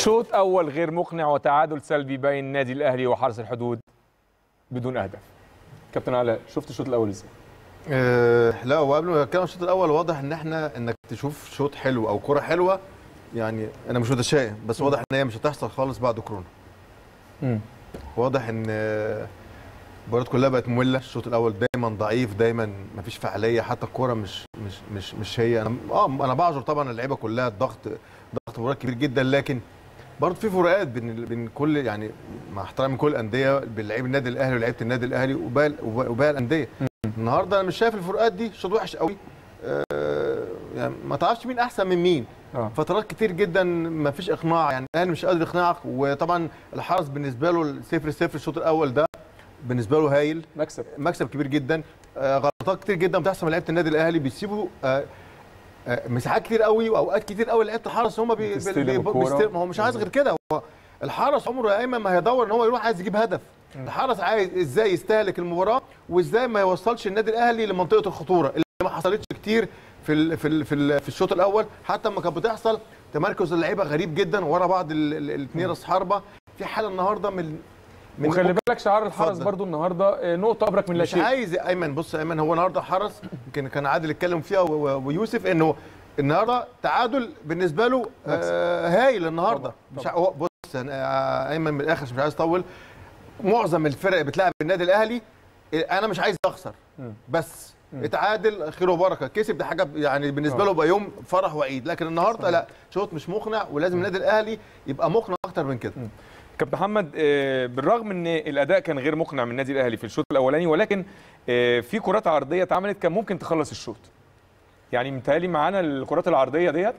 شوط أول غير مقنع وتعادل سلبي بين النادي الأهلي وحرس الحدود بدون أهداف. كابتن علاء، شفت الشوط الأول إزاي؟ لا، وقبل ما نتكلم عن الشوط الاول واضح ان انك تشوف شوط حلو او كره حلوه. يعني انا مش متشائم، بس واضح ان هي مش هتحصل خالص بعد كورونا. واضح ان المباريات كلها بقت ممله. الشوط الاول دايما ضعيف، دايما مفيش فعاليه، حتى الكوره مش هي. انا بعذر طبعا اللعيبه كلها، ضغط مباراه كبير جدا، لكن برضه في فروقات بين كل، يعني مع احترامي كل الانديه، بين لعيب النادي الاهلي ولعيبه النادي الاهلي وباقي الانديه. النهارده انا مش شايف الفروقات دي. الشوط وحش قوي، يعني ما تعرفش مين احسن من مين. فترات كتير جدا ما فيش اقناع، يعني الاهلي مش قادر يقنعك. وطبعا الحرس بالنسبه له 0-0 الشوط الاول ده بالنسبه له هايل، مكسب كبير جدا. غلطات كتير جدا بتحصل من لعيبه النادي الاهلي، بيسيبوا مساحات كتير قوي واوقات كتير قوي لعيبه الحرس هم ما هو مش عايز غير كده. هو الحرس عمره ايمن ما هيدور ان هو يروح عايز يجيب هدف. الحرس عايز ازاي يستهلك المباراه وازاي ما يوصلش النادي الاهلي لمنطقه الخطوره اللي ما حصلتش كتير في الشوط الاول. حتى لما كانت بتحصل تمركز اللعيبه غريب جدا ورا بعض الاثنين راس حربه. في حاله النهارده من وخلي بالك شعار الحرس برضو النهارده نقطه ابرك من لا شيء. مش عايز ايمن، بص ايمن، هو النهارده حرس يمكن كان عادل يتكلم فيها ويوسف انه النهارده تعادل بالنسبه له هايل النهارده. مش بص ايمن من الاخر، مش عايز اطول. معظم الفرق بتلعب النادي الاهلي انا مش عايز اخسر، بس اتعادل خير وبركه، كسب ده حاجه يعني بالنسبه له بقى يوم فرح وعيد. لكن النهارده لا، شوط مش مقنع، ولازم النادي الاهلي يبقى مقنع اكتر من كده. كابتن محمد، بالرغم ان الاداء كان غير مقنع من النادي الاهلي في الشوط الاولاني، ولكن في كرات عرضيه اتعملت كان ممكن تخلص الشوط. يعني متهيألي معانا الكرات العرضيه ديت.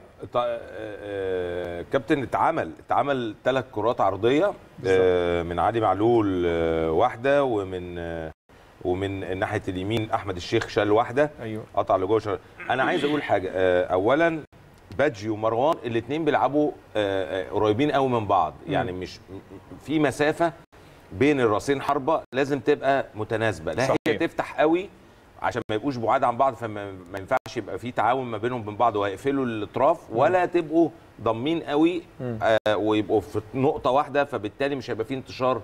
كابتن اتعمل 3 كرات عرضيه، من علي معلول واحده، ومن ناحيه اليمين احمد الشيخ شال واحده. ايوه، قطع لجوه. انا عايز اقول حاجه. اولا بادجي ومروان الاثنين بيلعبوا قريبين قوي من بعض، يعني مش في مسافه بين الراسين حربه لازم تبقى متناسبه، لا هي تفتح قوي عشان ما يبقوش بعاد عن بعض، فما ينفعش يبقى في تعاون ما بينهم وبين بعض وهيقفلوا الاطراف، ولا تبقوا ضامين قوي ويبقوا في نقطه واحده، فبالتالي مش هيبقى في انتشار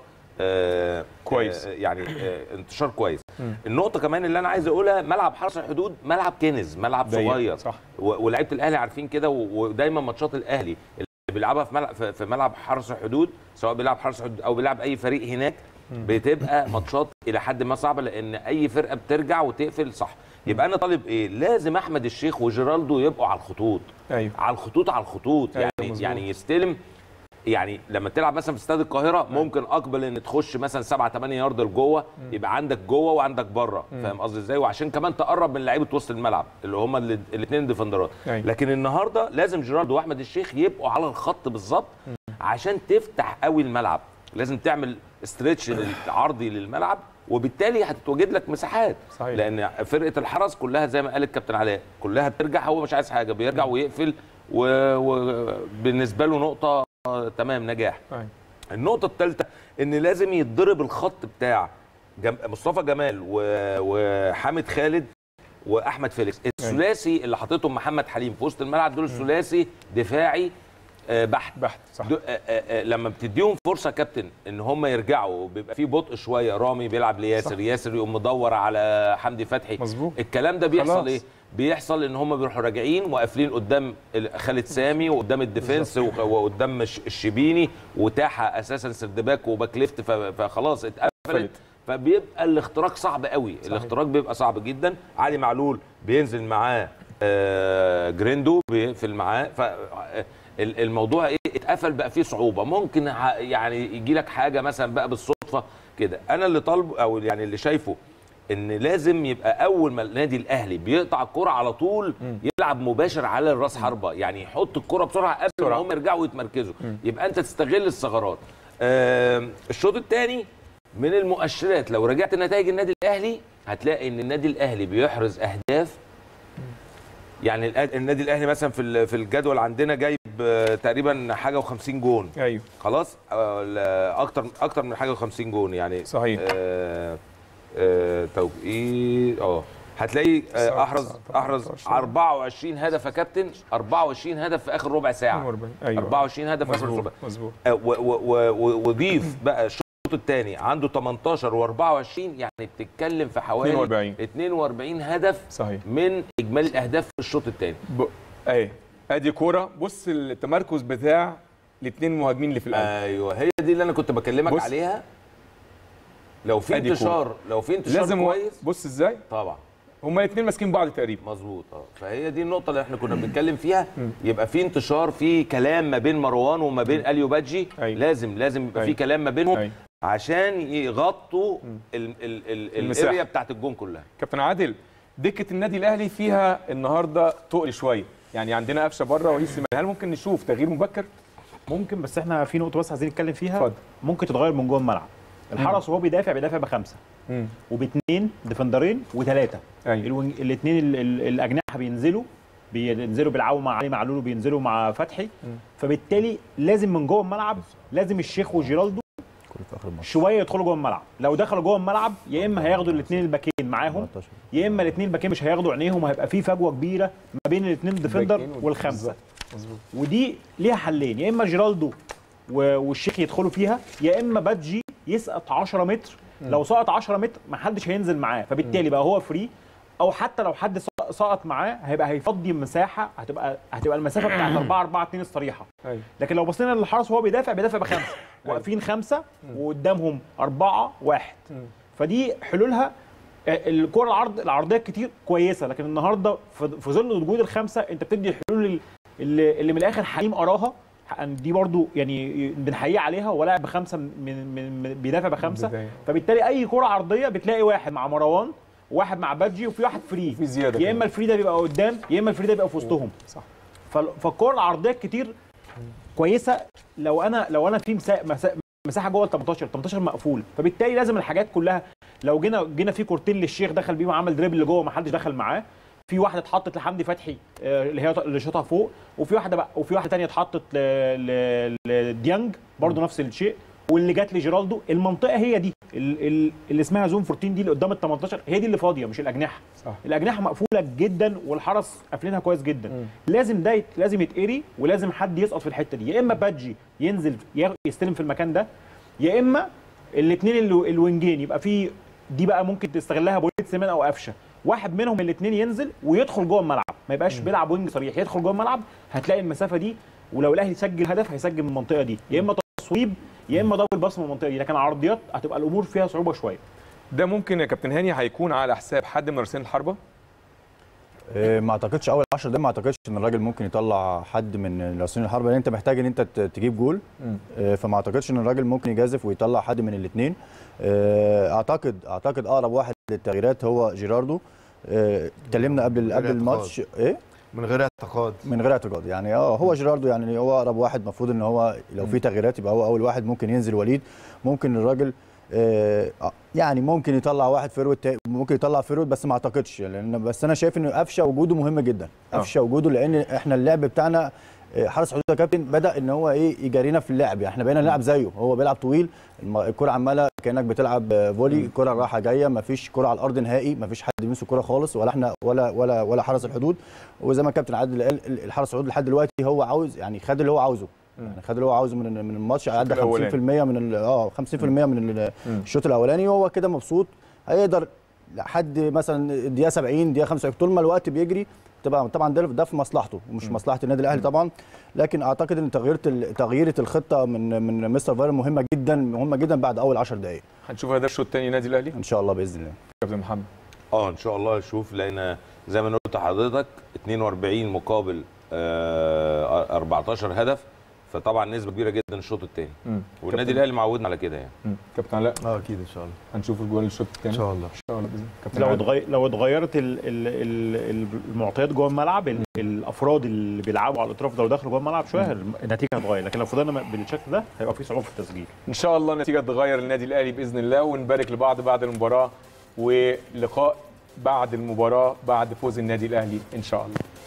كويس. يعني انتشار كويس. النقطه كمان اللي انا عايز اقولها، ملعب حرس الحدود ملعب كنز، ملعب صغير، ولاعيبه الاهلي عارفين كده، ودايما ماتشات الاهلي اللي بيلعبها في ملعب حرس الحدود، سواء بيلعب حرس الحدود او بيلعب اي فريق هناك، بتبقى ماتشات الى حد ما صعبه، لان اي فرقه بترجع وتقفل صح. يبقى انا طالب ايه؟ لازم احمد الشيخ وجيرالدو يبقوا على الخطوط. ايوه، على الخطوط أيوة، يعني يستلم. يعني لما تلعب مثلا في استاد القاهره ممكن اقبل ان تخش مثلا 7-8 يارد لجوه، يبقى عندك جوه وعندك بره، فاهم قصدي ازاي؟ وعشان كمان تقرب من لعيبه وسط الملعب اللي هم الاثنين ديفندرات. لكن النهارده لازم جيرالدو واحمد الشيخ يبقوا على الخط بالظبط عشان تفتح قوي الملعب. لازم تعمل استريتش عرضي للملعب، وبالتالي هتتوجد لك مساحات. صحيح. لان فرقه الحرس كلها زي ما قال الكابتن علاء، كلها بترجع، هو مش عايز حاجه، بيرجع ويقفل، وبالنسبه له نقطه تمام نجاح. النقطه الثالثه ان لازم يتضرب الخط بتاع مصطفى جمال وحامد خالد واحمد فيليكس، الثلاثي اللي حاططهم محمد حليم في وسط الملعب، دول ثلاثي دفاعي بحت صح. لما بتديهم فرصه كابتن ان هم يرجعوا، بيبقى في بطء شويه، رامي بيلعب لياسر، ياسر يقوم مدور على حمدي فتحي. مظبوط. الكلام ده بيحصل خلاص. ايه بيحصل؟ ان هم بيروحوا راجعين وقافلين قدام خالد سامي وقدام الديفنس وقدام الشبيني، وتاحه اساسا سردباك وباك ليفت، فخلاص اتقفلت، فبيبقى الاختراق صعب قوي. صحيح. الاختراق بيبقى صعب جدا. علي معلول بينزل معاه جريندو بيقفل معاه، الموضوع ايه؟ اتقفل، بقى فيه صعوبه. ممكن يعني يجي لك حاجه مثلا بقى بالصدفه كده. انا اللي طالبه او يعني اللي شايفه ان لازم يبقى اول ما النادي الاهلي بيقطع الكره على طول يلعب مباشر على الراس حربه، يعني يحط الكره بسرعه قبل ما هم يرجعوا ويتمركزوا، يبقى انت تستغل الثغرات. الشوط الثاني من المؤشرات، لو رجعت نتائج النادي الاهلي هتلاقي ان النادي الاهلي بيحرز اهداف. يعني النادي الاهلي مثلا في الجدول عندنا جايب تقريبا حاجه و50 جون. ايوه خلاص، اكتر من حاجه و50 جون يعني. صحيح. توقيت هتلاقي احرز 24 هدف يا كابتن، 24 هدف في اخر ربع ساعه. 24 هدف في اخر ربع. مظبوط. وضيف بقى الشوط الثاني عنده 18 و24، يعني بتتكلم في حوالي 42 هدف صحيح من اجمالي الاهداف في الشوط الثاني. ادي كوره، بص التمركز بتاع الاثنين مهاجمين اللي في القلب. ايوه هي دي اللي انا كنت بكلمك عليها. لو في انتشار لازم كويس. بص ازاي طبعا هما الاثنين ماسكين بعض تقريبا. مظبوط. فهي دي النقطه اللي احنا كنا بنتكلم فيها. يبقى في انتشار، في كلام ما بين مروان وما بين اليو بادجي. لازم يبقى في كلام ما بينهم عشان يغطوا الاريا بتاعت الجون كلها. كابتن عادل، دكه النادي الاهلي فيها النهارده تقل شويه، يعني عندنا قفشه بره وليد سليمان، هل ممكن نشوف تغيير مبكر؟ ممكن، بس احنا في نقطه بس عايزين نتكلم فيها. فضل. ممكن تتغير من جوه الملعب. الحرس وهو بيدافع بخمسه وباثنين ديفندرين وثلاثه. الاثنين الاجنحه بينزلوا بيلعبوا مع علي معلول وبينزلوا مع فتحي. فبالتالي لازم من جوه الملعب لازم الشيخ وجيرالدو شويه يدخلوا جوه الملعب. لو دخلوا جوه الملعب يا اما هياخدوا الاثنين الباكين معاهم، يا اما الاثنين الباكين مش هياخدوا عينيهم، وهيبقى في فجوه كبيره ما بين الاثنين ديفندر والخمسه. ودي ليها حلين، يا اما جيرالدو والشيخ يدخلوا فيها، يا اما بادجي يسقط 10 متر. لو سقط 10 متر ما حدش هينزل معاه، فبالتالي بقى هو فري. او حتى لو حد سقط معاه هيفضي مساحه، هتبقى المسافه بتاعت 4-4-2 الصريحه. لكن لو بصينا للحرس وهو بيدافع بخمسه، واقفين خمسه وقدامهم 4-1. فدي حلولها. الكره العرضيه كتير كويسه، لكن النهارده في ظل وجود الخمسه انت بتدي الحلول اللي من الاخر حليم اراها دي برضو يعني بنحييه عليها. هو لاعب بخمسه من بيدافع بخمسه، فبالتالي اي كره عرضيه بتلاقي واحد مع مروان وواحد مع بادجي وفي واحد فري، يا اما الفري ده بيبقى قدام يا اما الفري ده بيبقى في وسطهم. صح. فالكره العرضيه كتير كويسه. لو انا في مساحه جوه ال 18 مقفول، فبالتالي لازم الحاجات كلها. لو جينا في كورتين للشيخ دخل بيهم عمل دريبل اللي جوه ما حدش دخل معاه، في واحده اتحطت لحمدي فتحي اللي هي اللي شاطها فوق، وفي واحده ثانيه اتحطت لديانج برضو نفس الشيء، واللي جات لجيرالدو. المنطقه هي دي اللي اسمها زون 14 دي اللي قدام ال 18، هي دي اللي فاضيه مش الاجنحه. صح. الاجنحه مقفوله جدا والحرس قافلينها كويس جدا. لازم يتقري، ولازم حد يسقط في الحته دي، يا اما بادجي ينزل يستلم في المكان ده، يا اما الاثنين الوينجين يبقى في دي بقى ممكن تستغلها بوليد سليمان او قفشه، واحد منهم الاثنين ينزل ويدخل جوه الملعب، ما يبقاش بيلعب وينج صريح، يدخل جوه الملعب. هتلاقي المسافه دي، ولو الاهلي سجل هدف هيسجل من المنطقه دي، يا اما تصويب يا اما دبل باص من المنطقه دي. لكن عرضيات هتبقى الامور فيها صعوبه شويه. ده ممكن يا كابتن هاني هيكون على حساب حد من راسين الحربه؟ ما اعتقدش اول 10 دقايق، ما اعتقدش ان الراجل ممكن يطلع حد من راسين الحربه، لان انت محتاج ان انت تجيب جول. فما اعتقدش ان الراجل ممكن يجازف ويطلع حد من الاثنين. اعتقد اقرب واحد للتغييرات هو جيراردو. اتكلمنا قبل الماتش من غير اعتقاد يعني هو جيراردو، يعني هو اقرب واحد. المفروض ان هو لو في تغييرات يبقى هو اول واحد. ممكن ينزل وليد، ممكن الراجل يعني ممكن يطلع واحد فيرود، ممكن يطلع فيرود، بس ما اعتقدش. بس انا شايف ان قفشه وجوده مهم جدا. قفشه وجوده، لان احنا اللعب بتاعنا حارس حدود يا كابتن بدا ان هو يجارينا في اللعب. يعني احنا بقينا نلعب زيه، هو بيلعب طويل، الكره عماله كانك بتلعب فولي، الكره رايحه جايه، ما فيش كره على الارض نهائي، ما فيش حد بيمسك الكره خالص، ولا احنا ولا حارس الحدود. وزي ما الكابتن عادل قال، الحارس الحدود لحد دلوقتي هو عاوز، يعني خد اللي هو عاوزه، يعني خد اللي هو عاوزه من الماتش. عدى 50% من 50% من الشوط الاولاني، وهو كده مبسوط. هيقدر لحد مثلا الدقيقه 70 دقيقه 75 طول ما الوقت بيجري طبعا ده في مصلحته ومش مصلحه النادي الاهلي طبعا. لكن اعتقد ان تغييره الخطه من مستر فايلر مهمه جدا بعد اول 10 دقائق. هنشوف هذا الشوط الثاني النادي الاهلي ان شاء الله باذن الله. كابتن محمد ان شاء الله نشوف، لان زي ما قلت لحضرتك 42 مقابل 14 هدف، فطبعا نسبه كبيره جدا الشوط الثاني، والنادي الاهلي معودنا على كده يعني. كابتن علاء اكيد ان شاء الله هنشوف الجول الشوط الثاني ان شاء الله باذن. لو اتغيرت المعطيات جوه الملعب، الافراد اللي بيلعبوا على الاطراف لو دخلوا جوه الملعب شويه النتيجه هتتغير، لكن لو فضلنا بالشكل ده هيبقى في صعوبه في التسجيل. ان شاء الله النتيجه تتغير للنادي الاهلي باذن الله، ونبارك لبعض بعد المباراه، ولقاء بعد المباراه بعد فوز النادي الاهلي ان شاء الله.